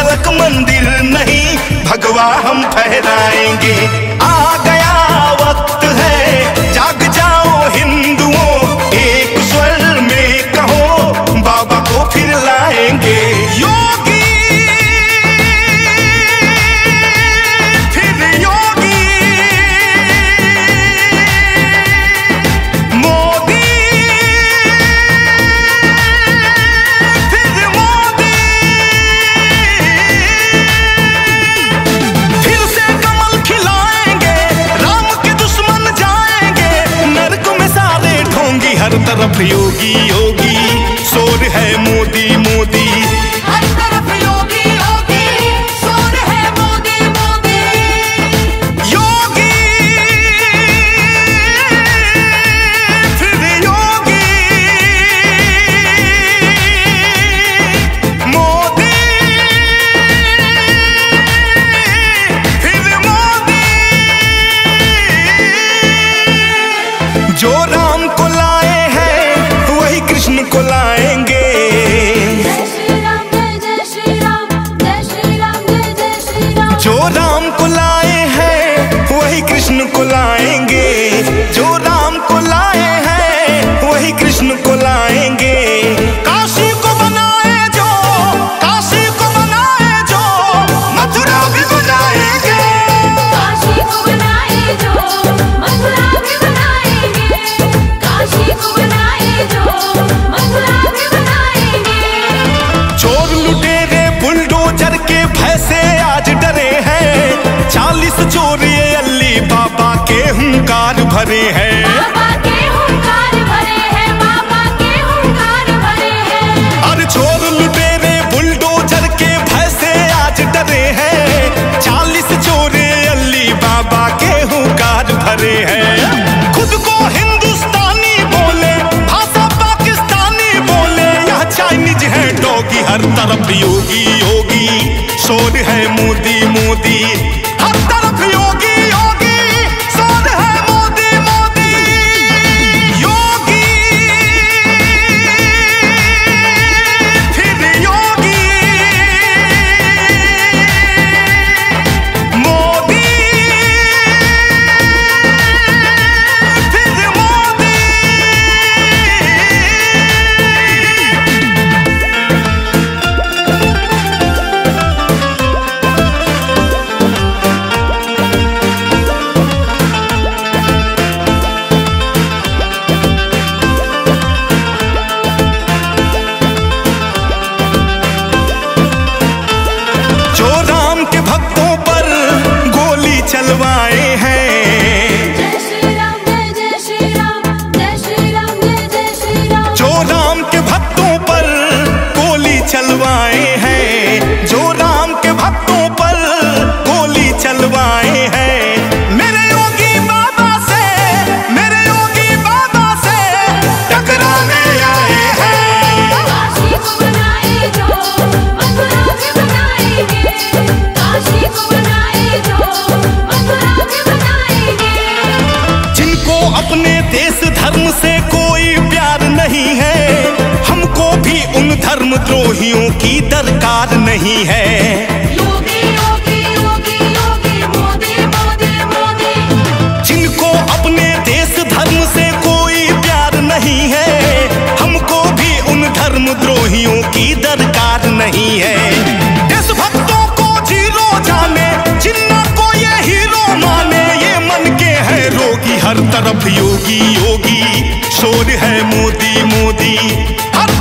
सेवक मंदिर नहीं भगवा हम फहराएंगे। आ गया वक्त है जाग जाओ हिंदुओं, एक स्वर में कहो बाबा को फिर लाएंगे। योगी फिर योगी, मोदी फिर मोदी, फिर से कमल खिलाएंगे, राम के दुश्मन जाएंगे, नरक में सारे ढोंगी, हर तरफ योगी योगी, शोर है मोदी मोदी, हर तरफ योगी योगी, शोर है मोदी मोदी। योगी फिर योगी, मोदी फिर मोदी। जो राम को लाए हैं वही कृष्ण को लाएंगे। जय श्री राम जय श्री राम, जय श्री राम जय श्री राम। जो राम को लाए हैं वही कृष्ण को लाएंगे। जो राम को लाए हैं वही कृष्ण को लाएंगे। काशी को बनाए जो, काशी को बनाए जो, मथुरा भी बनाएंगे। काशी को बनाए जो, मथुरा भी बनाएंगे। काशी को बनाए जो, मथुरा भी बनाएंगे। चोर लुटेरे बुलडोजर के भय से आज डरे हैं, 40 चोर ये अल्ली बाबा के हुंकार भरे हैं। बाबा के हुंकार भरे हैं, बाबा के हुंकार भरे हैं। और चोर लुटेरे बुलडोजर के भय से आज डरे हैं, 40 चोरे अल्ली बाबा के हुंकार भरे हैं। खुद को हिंदुस्तानी बोले, भाषा पाकिस्तानी बोले, यह चाइनीज है डॉगी, हर तरफ योगी योगी, शोर है मोदी मोदी, हर तरफ योगी योगी, शोर है मोदी मोदी। योगी फिर योगी, मोदी फिर मोदी। जो राम के भक्तों पर गोली चलवाए हैं, जय श्री राम जय श्री राम, जय श्री राम जय श्री राम। जो राम के भक्तों पर गोली चलवाए हैं, जो राम के भक्तों पर गोली चलवाए हैं। मेरे योगी बाबा से, मेरे योगी बाबा से टकराने आए हैं। काशी को बनाए जो, मथुरा भी बनाएंगे। काशी को बनाए जो, मथुरा भी बनाएंगे। जिनको अपने देश धर्म से कोई प्यार नहीं है, हमको भी उन धर्म द्रोहियों की दरकार नहीं है। योगी योगी योगी योगी, मोदी मोदी मोदी। जिनको अपने देश धर्म से कोई प्यार नहीं है, हमको भी उन धर्म द्रोहियों की दरकार नहीं है। देशभक्तों को जीरो जाने, जिन्ना को ये हीरो माने, ये मन के हैं रोगी, हर तरफ योगी योगी, शोर है मोदी मोदी, हर